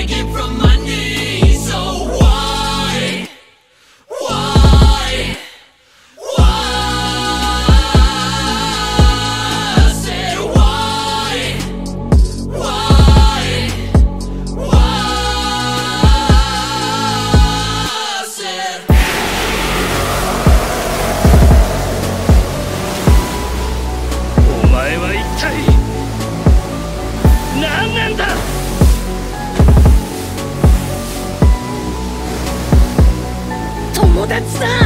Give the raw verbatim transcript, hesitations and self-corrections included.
begging from my knees. So why, why, why? I said why, why, why? I saidお前は一体何なんだ。友達だ。